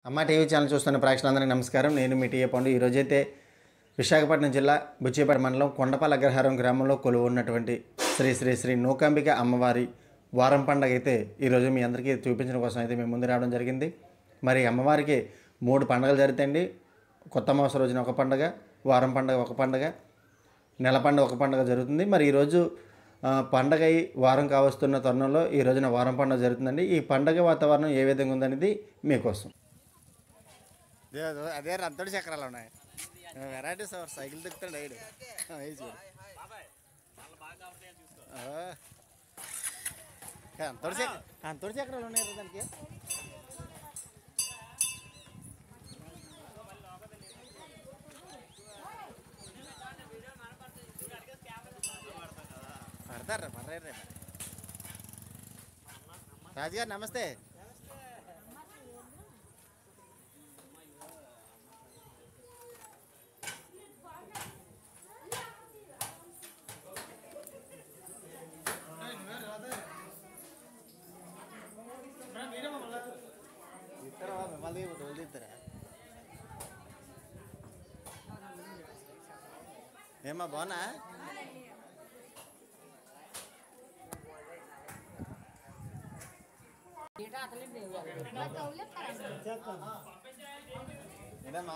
అమ్మ TV channel చూస్తున్న ప్రేక్షకులందరికీ నమస్కారం. నేను మీ టీఏ పండు. ఈరోజైతే విశాఖపట్నం జిల్లా బుచ్చిపేట మండలం కొండపాలెం అగ్రహారం గ్రామంలో కొలువు ఉన్నటువంటి శ్రీ శ్రీ శ్రీ నూకాంబిక అమ్మవారి వారం పండుగ అయితే ఈరోజు మీ అందరికీ చూపించడం కోసం అయితే మేము ముందు రావడం జరిగింది. మరి అమ్మవారికి 3 పండుగలు జరుగుతాయండి. కొత్త మాస రోజున ఒక పండుగ, వారం పండుగ ఒక పండుగ, నెల పండుగ ఒక పండుగ జరుగుతుంది. మరి ఈరోజు పండగ వారం కావస్తున్న తరుణంలో ఈ రోజున వారం పండుగ జరుగుతుందండి. ఈ పండగ వాతావరణం ఏ విధంగా ఉందనేది మీకోసం. అదే అంతటి చక్రాలు ఉన్నాయి, వెరైటీస్ సైకిల్ తిప్పుతాడు ఐడు అంతటి చక్రాలు ఉన్నాయి దానికి. పడతారు పర్లేదు. రాజుగారు నమస్తే. మళ్ళీ వదిలిస్తారా ఏమా బాగున్నా? ఏదమ్మా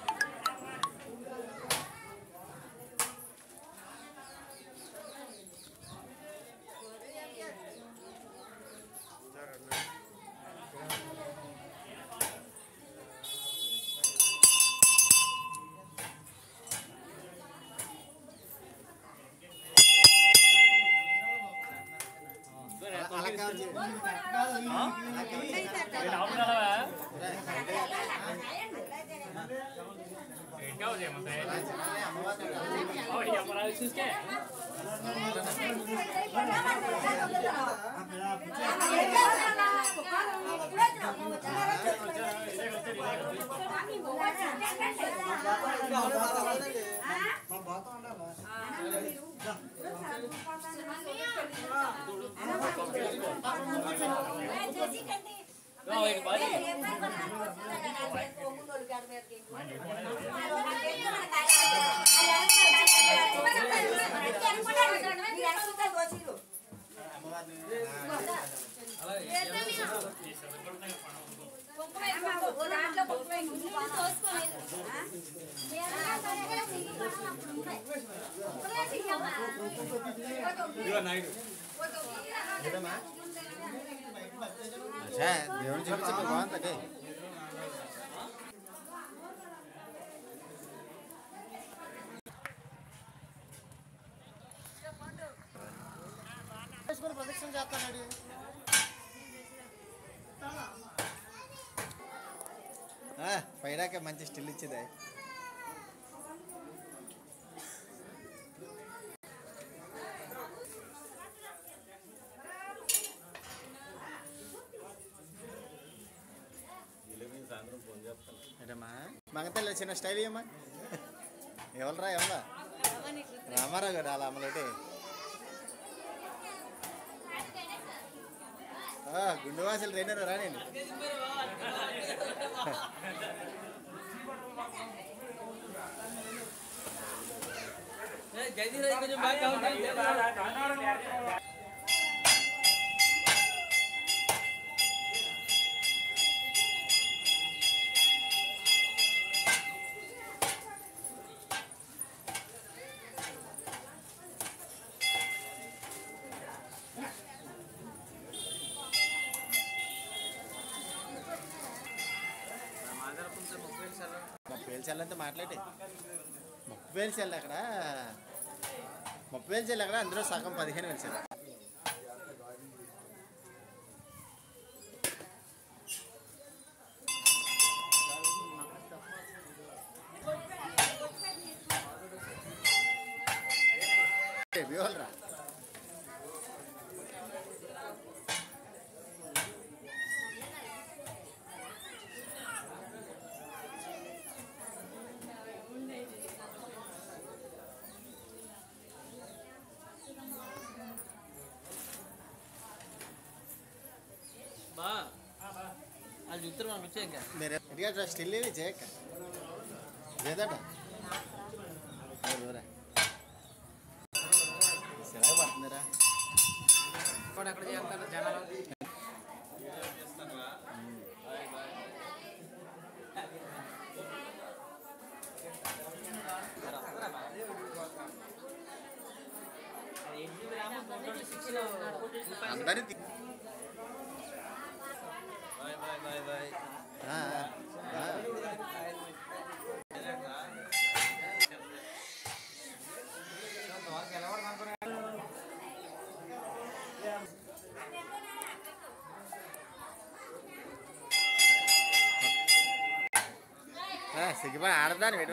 దేవుని చూపించండి బాగుందండి. ప్రదక్షిణ చేస్తాడు పైడాక మంచి స్టిల్ ఇచ్చేదే. మగతల్లి చిన్న స్టైల్ ఇయ్యమ్మా. ఎవరా రామారావు గారు అలా అమ్మలేటే గుండు వాసలు ట్రైనర్ రా. నేను వేలు మాట్లాడి 30,000 చెల్లి అక్కడ 30,000 చెల్లి అక్కడ అందులో సగం 15,000 చెల్లి. రా मेरे इंडिया स्टिल भी चेक लेदట ఓరా సెలవు పడుతుందిరా కూడా అక్కడ చేస్తారు జనాలు చేస్తానవా బై బై అందరి బై బై బై బై సిగ్గుపడి ఆడదాన్ని పెట్టు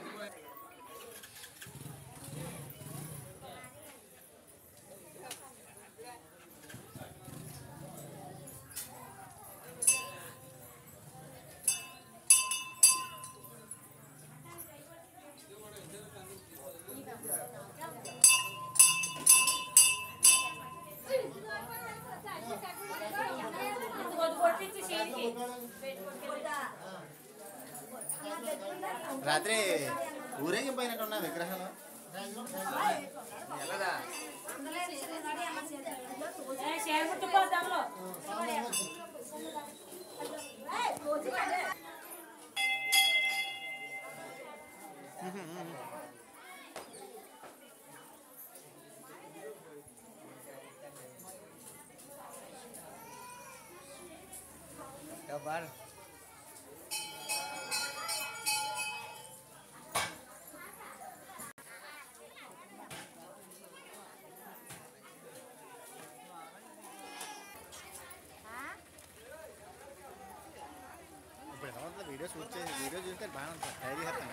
రాత్రి ఊరేగిపోయినట్టున్న విగ్రహాలు వీడియో షూట్ చేసి వీడియో చూస్తే బాగా ఉంటుంది ట్రై చేస్తాను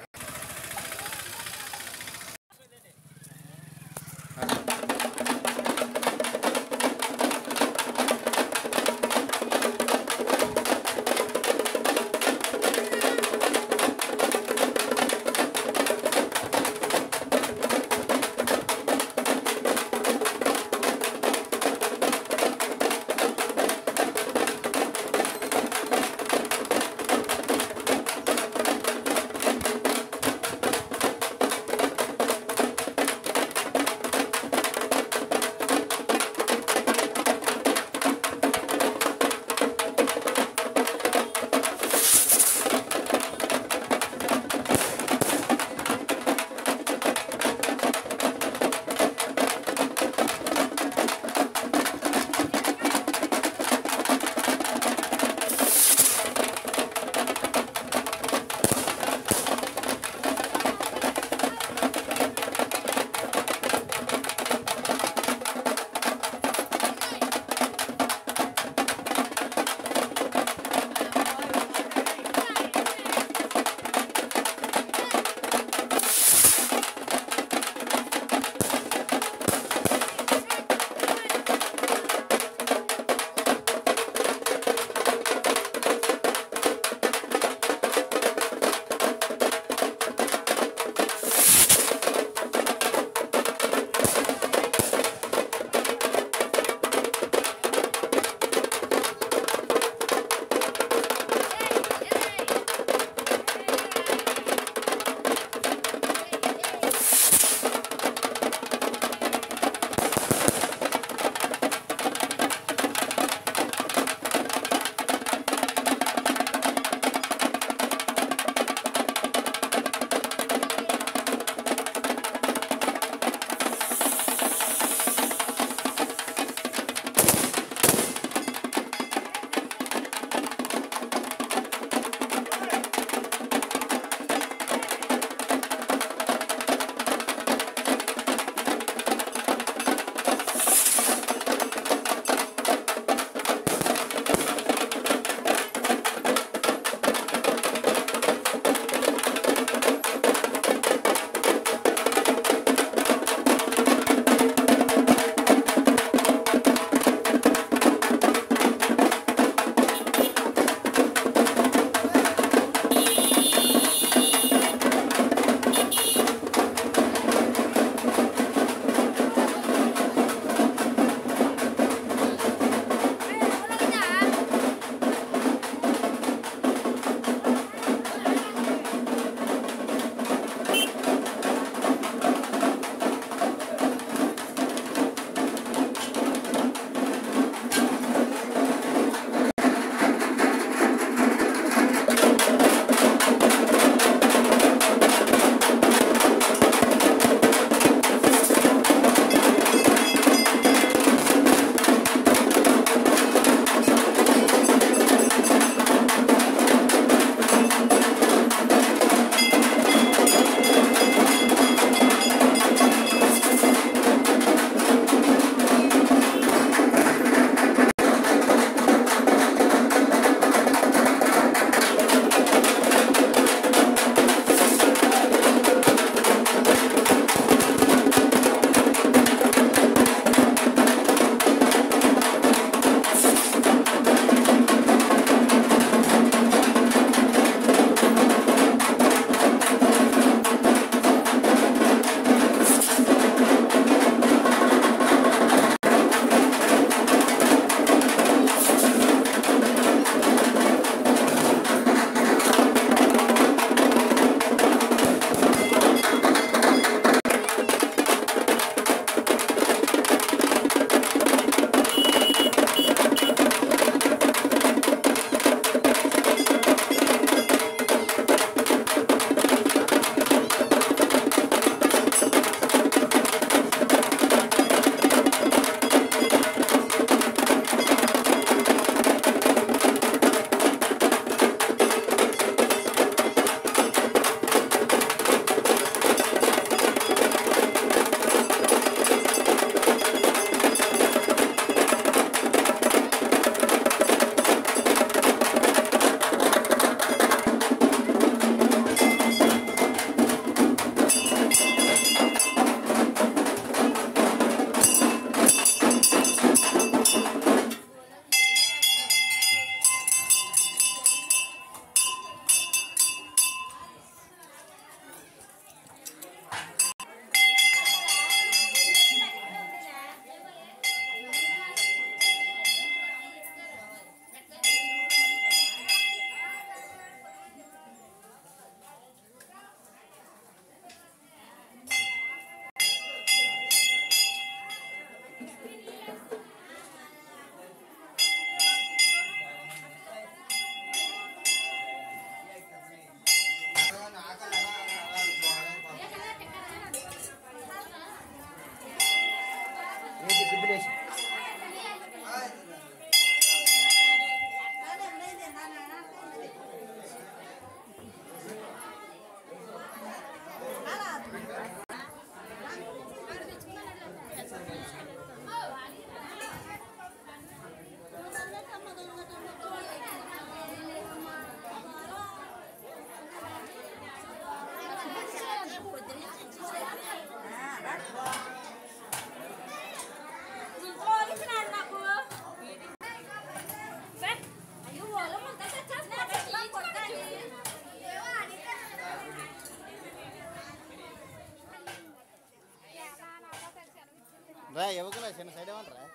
రా ఎవరికలా చిన్న సైడ్ ఏమంటారా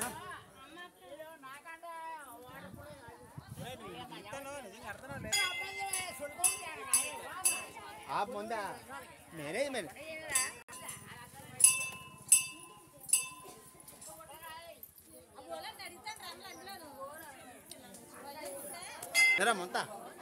ముందా నేనే మరి ముంతా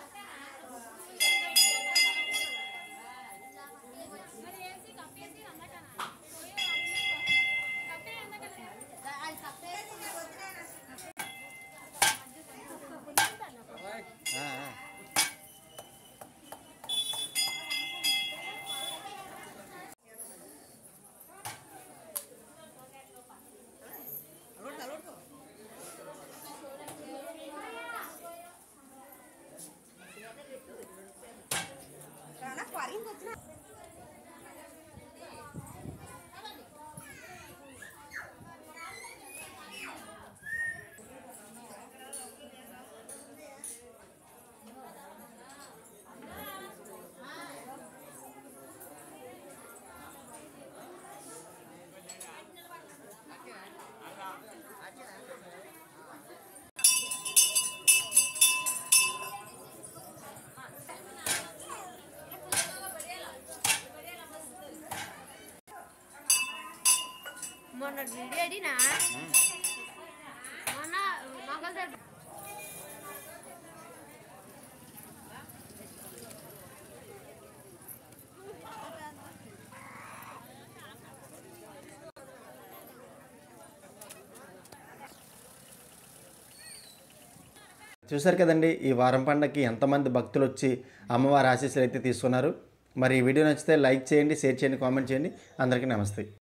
మొన్న వీడియో అడినా మొన్న మొగలు చూశారు కదండి ఈ వారం పండగకి ఎంతమంది భక్తులు వచ్చి అమ్మవారి ఆశీస్సులు అయితే తీసుకున్నారు. మరి ఈ వీడియో నచ్చితే లైక్ చేయండి, షేర్ చేయండి, కామెంట్ చేయండి. అందరికీ నమస్తే.